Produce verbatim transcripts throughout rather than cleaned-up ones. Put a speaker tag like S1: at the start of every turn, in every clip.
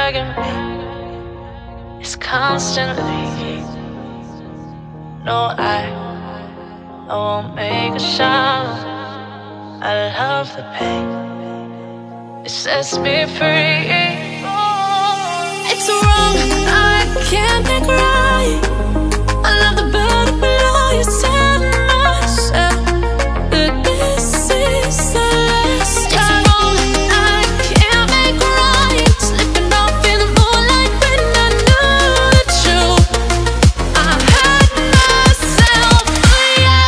S1: dragging me. It's constantly. No, I, I won't make a sound. I love the pain. It sets me free. It's wrong, I can't make right. I love the bird below you, said myself that this is the last. It's wrong, I can't make right. Slipping off in the moonlight when I knew the truth. I hurt myself for you.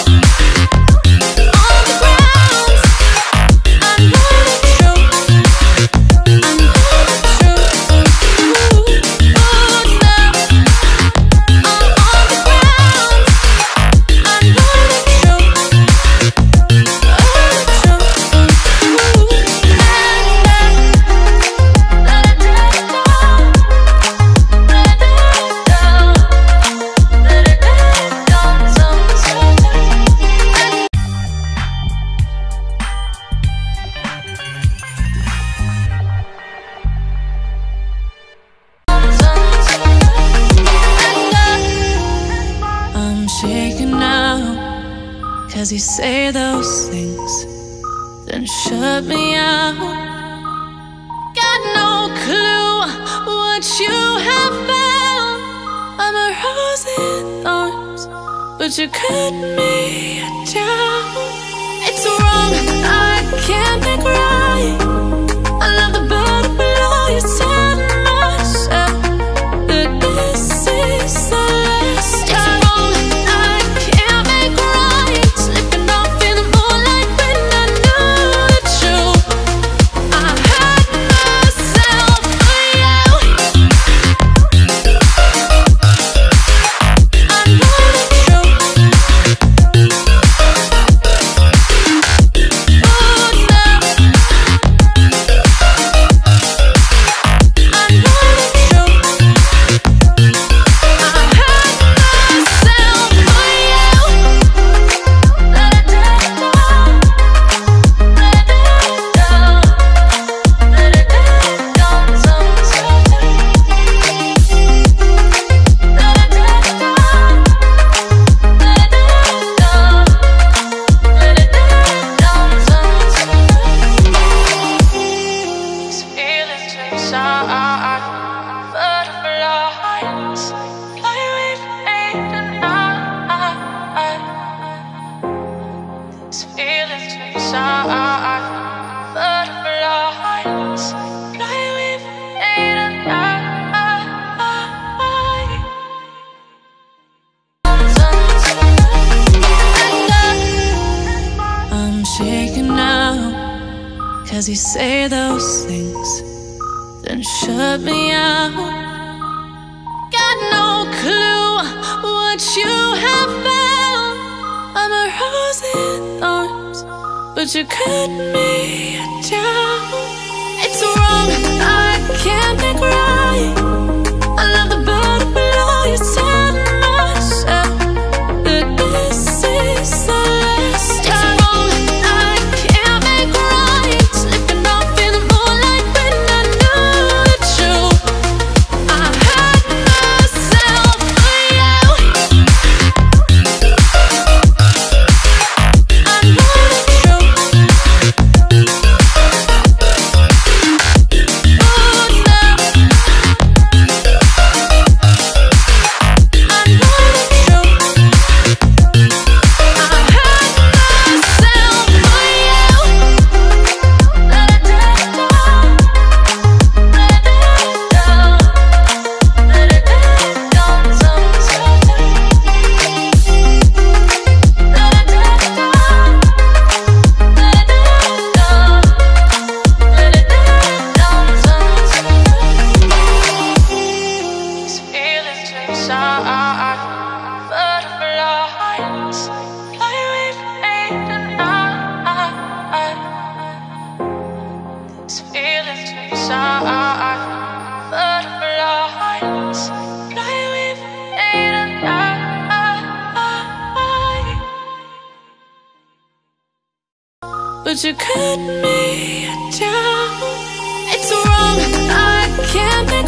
S1: On the ground, I know the truth. I know the truth. Ooh, now I'm on the ground. I know the truth. Oh, the truth. Ooh, let it down, let it down, let it down, sometimes. I'm shaking now, cause you say those things, then shut me out. Got no clue what you have found. I'm a rose in thorns, but you cut me down. It's wrong, I can't make right. I love the bird below you, said myself that this is the last. It's wrong, I can't make right. Slipping off in the moonlight when I knew the truth. I hurt myself for you. I know the truth. Ooh, now I know the truth. I hurt myself for you. Let it down, let it down, let it down, sometimes. Let it down, let it down, let it down, sometimes. These feelings inside, butterflies fly away from me tonight. These feelings inside, butterflies fly away from me tonight. I'm shaking now, cause you say those things, then shut me out. Got no clue what you have found. I'm a rose in thorns, but you cut me down. It's wrong, I can't make right. I love the bird below you, said myself that this is the last. It's wrong, I can't make right. Slipping off in the moonlight when I knew the truth. I hurt myself for you. I know the truth. Ooh, now I know the truth. I hurt myself for you. Let it down, let it down, let it down, sometimes. Let it down, let it down, let it down, sometimes. These feelings inside, butterflies fly away from me tonight. These feelings inside, butterflies fly away from me tonight. But you cut me down. It's wrong, I can't be